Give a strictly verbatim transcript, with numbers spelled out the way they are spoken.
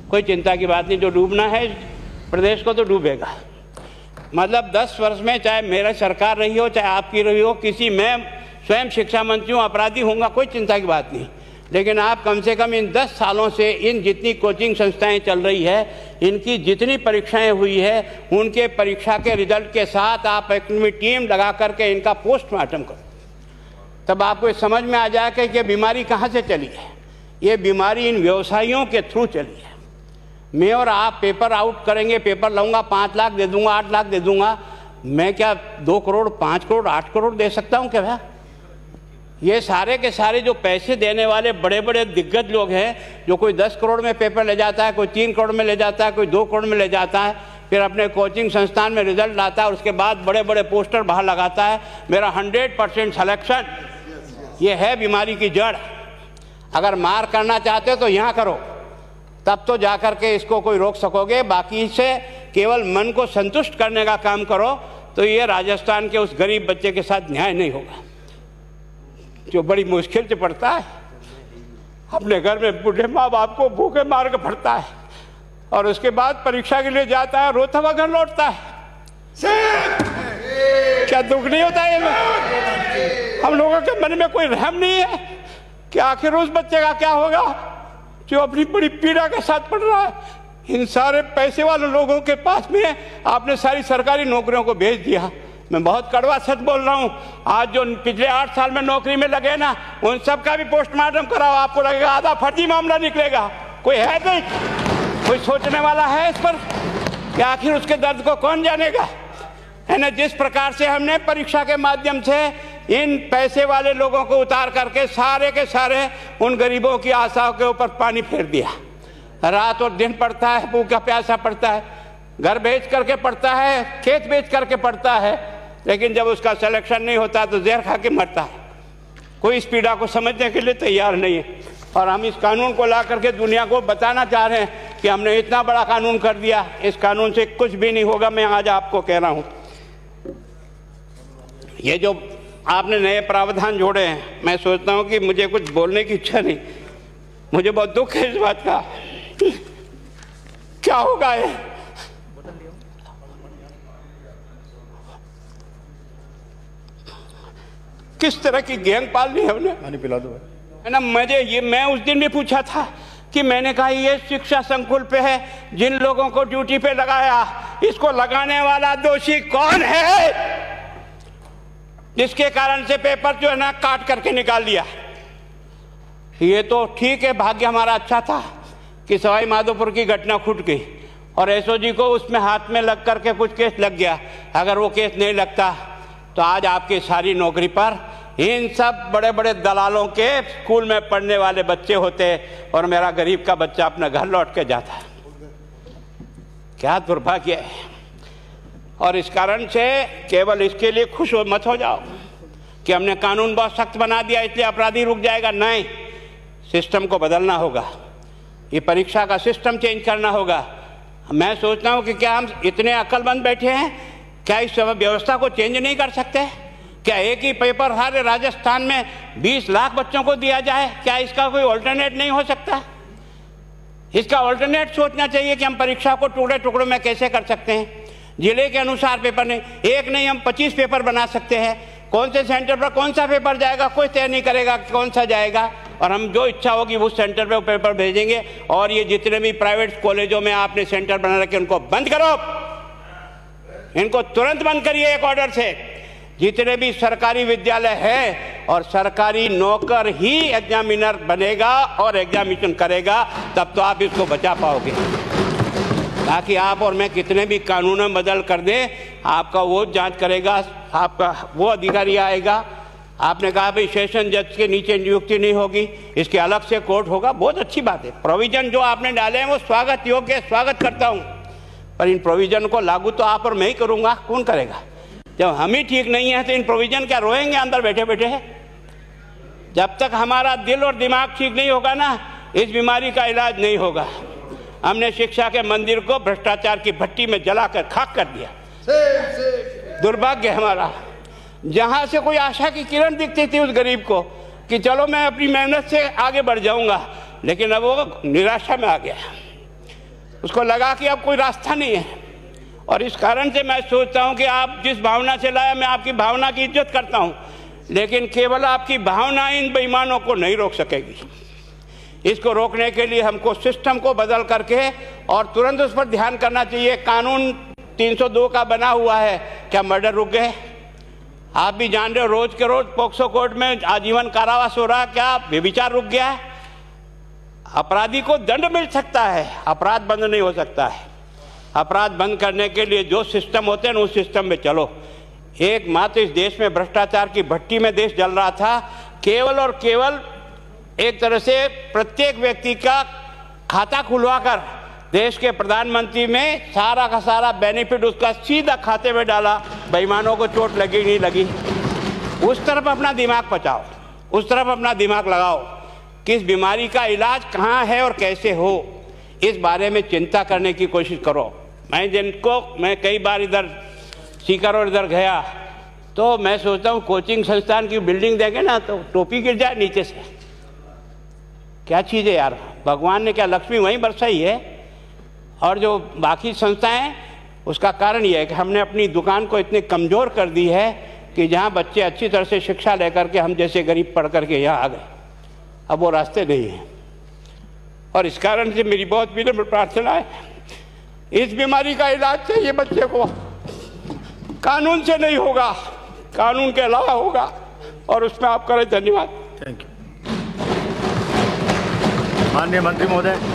कोई चिंता की बात नहीं, जो डूबना है प्रदेश को तो डूबेगा। मतलब दस वर्ष में चाहे मेरा सरकार रही हो चाहे आपकी रही हो, किसी मैं स्वयं शिक्षा मंत्री हूँ, अपराधी होऊंगा, कोई चिंता की बात नहीं। लेकिन आप कम से कम इन दस सालों से इन जितनी कोचिंग संस्थाएं चल रही है, इनकी जितनी परीक्षाएं हुई है, उनके परीक्षा के रिजल्ट के साथ आप एक टीम लगा करके इनका पोस्टमार्टम करो, तब आपको समझ में आ जाएगा कि ये बीमारी कहाँ से चली है। ये बीमारी इन व्यवसायियों के थ्रू चली है। मैं और आप पेपर आउट करेंगे, पेपर लाऊंगा, पाँच लाख दे दूंगा, आठ लाख दे दूंगा, मैं क्या दो करोड़ पाँच करोड़ आठ करोड़ दे सकता हूँ क्या भैया? ये सारे के सारे जो पैसे देने वाले बड़े बड़े दिग्गज लोग हैं, जो कोई दस करोड़ में पेपर ले जाता है, कोई तीन करोड़ में ले जाता है, कोई दो करोड़ में ले जाता है, फिर अपने कोचिंग संस्थान में रिजल्ट लाता है और उसके बाद बड़े बड़े पोस्टर बाहर लगाता है, मेरा हंड्रेड परसेंट सलेक्शन। ये है बीमारी की जड़। अगर मार करना चाहते हो तो यहाँ करो, तब तो जा कर के इसको कोई रोक सकोगे। बाकी से केवल मन को संतुष्ट करने का काम करो तो ये राजस्थान के उस गरीब बच्चे के साथ न्याय नहीं होगा, जो बड़ी मुश्किल से पढ़ता है, अपने घर में बूढ़े माँ बाप को भूखे मार के पढ़ता है और उसके बाद परीक्षा के लिए जाता है, रोता हुआ घर लौटता है। क्या दुख नहीं होता है? हम लोगों के मन में कोई रहम नहीं है कि आखिर उस बच्चे का क्या होगा जो अपनी बड़ी पीड़ा के साथ पढ़ रहा है। इन सारे पैसे वाले लोगों के पास में आपने सारी सरकारी नौकरियों को भेज दिया। मैं बहुत कड़वा सच बोल रहा हूँ। आज जो पिछले आठ साल में नौकरी में लगे ना, उन सब का भी पोस्टमार्टम कराओ, आपको लगेगा आधा फर्जी मामला निकलेगा। कोई है नहीं, कोई सोचने वाला है इस पर कि आखिर उसके दर्द को कौन जानेगा? है ना, जिस प्रकार से हमने परीक्षा के माध्यम से इन पैसे वाले लोगों को उतार करके सारे के सारे उन गरीबों की आशाओं के ऊपर पानी फेर दिया। रात और दिन पढ़ता है, भूखा प्यासा पढ़ता है, घर बेच करके पढ़ता है, खेत बेच करके पढ़ता है, लेकिन जब उसका सिलेक्शन नहीं होता तो जहर खा के मरता है। कोई इस पीड़ा को समझने के लिए तैयार नहीं है। और हम इस कानून को ला करके दुनिया को बताना चाह रहे हैं कि हमने इतना बड़ा कानून कर दिया, इस कानून से कुछ भी नहीं होगा। मैं आज आपको कह रहा हूँ, ये जो आपने नए प्रावधान जोड़े हैं, मैं सोचता हूँ कि मुझे कुछ बोलने की इच्छा नहीं, मुझे बहुत दुख है इस बात का। क्या होगा ये? किस तरह की गैंग पाल ली है हमने? पानी पिला दो है ना। मुझे ये मैं उस दिन भी पूछा था कि मैंने कहा ये शिक्षा संकुल पे है, जिन लोगों को ड्यूटी पे लगाया, इसको लगाने वाला दोषी कौन है, जिसके कारण से पेपर जो है ना काट करके निकाल दिया। ये तो ठीक है, भाग्य हमारा अच्छा था कि सवाई माधोपुर की घटना फूट गई और एसओजी को उसमें हाथ में लग करके कुछ केस लग गया। अगर वो केस नहीं लगता तो आज आपकी सारी नौकरी पर इन सब बड़े बड़े दलालों के स्कूल में पढ़ने वाले बच्चे होते और मेरा गरीब का बच्चा अपना घर लौट के जाता। क्या दुर्भाग्य है। और इस कारण से केवल इसके लिए खुश हो मत हो जाओ कि हमने कानून बहुत सख्त बना दिया इसलिए अपराधी रुक जाएगा। नहीं, सिस्टम को बदलना होगा, ये परीक्षा का सिस्टम चेंज करना होगा। मैं सोचता हूँ कि क्या हम इतने अक्लमंद बैठे हैं, क्या इस व्यवस्था को चेंज नहीं कर सकते? क्या एक ही पेपर हर राजस्थान में बीस लाख बच्चों को दिया जाए? क्या इसका कोई ऑल्टरनेट नहीं हो सकता? इसका ऑल्टरनेट सोचना चाहिए कि हम परीक्षा को टुकड़े टुकड़ों में कैसे कर सकते हैं। जिले के अनुसार पेपर नहीं, एक नहीं हम पच्चीस पेपर बना सकते हैं। कौन से सेंटर पर कौन सा पेपर जाएगा कोई तय नहीं करेगा कौन सा जाएगा, और हम जो इच्छा होगी उस सेंटर पे वो पेपर भेजेंगे। और ये जितने भी प्राइवेट कॉलेजों में आपने सेंटर बना रखे उनको बंद करो, इनको तुरंत बंद करिए एक ऑर्डर से। जितने भी सरकारी विद्यालय है और सरकारी नौकर ही एग्जामिनर बनेगा और एग्जामिनेशन करेगा, तब तो आप इसको बचा पाओगे। ताकि आप और मैं कितने भी कानून बदल कर दें, आपका वो जांच करेगा, आपका वो अधिकारी आएगा। आपने कहा भाई सेशन जज के नीचे नियुक्ति नहीं होगी, इसके अलग से कोर्ट होगा, बहुत अच्छी बात है। प्रोविजन जो आपने डाले हैं वो स्वागत योग्य, स्वागत करता हूँ, पर इन प्रोविजन को लागू तो आप और मैं ही करूँगा, कौन करेगा? जब हम ही ठीक नहीं है तो इन प्रोविजन क्या रोएंगे अंदर बैठे बैठे है? जब तक हमारा दिल और दिमाग ठीक नहीं होगा ना, इस बीमारी का इलाज नहीं होगा। हमने शिक्षा के मंदिर को भ्रष्टाचार की भट्टी में जलाकर खाक कर दिया। दुर्भाग्य हमारा, जहां से कोई आशा की किरण दिखती थी उस गरीब को कि चलो मैं अपनी मेहनत से आगे बढ़ जाऊंगा, लेकिन अब वो निराशा में आ गया। उसको लगा कि अब कोई रास्ता नहीं है। और इस कारण से मैं सोचता हूं कि आप जिस भावना से लाया, मैं आपकी भावना की इज्जत करता हूं, लेकिन केवल आपकी भावना इन बेईमानों को नहीं रोक सकेगी। इसको रोकने के लिए हमको सिस्टम को बदल करके और तुरंत उस पर ध्यान करना चाहिए। कानून तीन सौ दो का बना हुआ है, क्या मर्डर रुक गए? आप भी जान रहे हो, रोज के रोज पॉक्सो कोर्ट में आजीवन कारावास हो रहा है, क्या व्यभिचार रुक गया है? अपराधी को दंड मिल सकता है, अपराध बंद नहीं हो सकता है। अपराध बंद करने के लिए जो सिस्टम होते हैं उस सिस्टम में चलो। एक मात्र इस देश में भ्रष्टाचार की भट्टी में देश जल रहा था, केवल और केवल एक तरह से प्रत्येक व्यक्ति का खाता खुलवाकर देश के प्रधानमंत्री में सारा का सारा बेनिफिट उसका सीधा खाते में डाला। बेईमानों को चोट लगी नहीं लगी, उस तरफ अपना दिमाग बचाओ, उस तरफ अपना दिमाग लगाओ। किस बीमारी का इलाज कहाँ है और कैसे हो, इस बारे में चिंता करने की कोशिश करो। मैं जिनको मैं कई बार इधर सीकर और इधर गया तो मैं सोचता हूँ कोचिंग संस्थान की बिल्डिंग देंगे ना तो टोपी गिर जाए नीचे से। क्या चीज़ है यार, भगवान ने क्या लक्ष्मी वहीं बरसाई है? और जो बाकी संस्थाएं, उसका कारण यह है कि हमने अपनी दुकान को इतने कमज़ोर कर दी है कि जहाँ बच्चे अच्छी तरह से शिक्षा लेकर के हम जैसे गरीब पढ़ करके यहाँ आ गए, अब वो रास्ते नहीं हैं। और इस कारण से मेरी बहुत विनम्र प्रार्थना है, इस बीमारी का इलाज चाहिए बच्चे को, कानून से नहीं होगा, कानून के अलावा होगा, और उसमें आप करें। धन्यवाद। Thank you. माननीय मंत्री महोदय।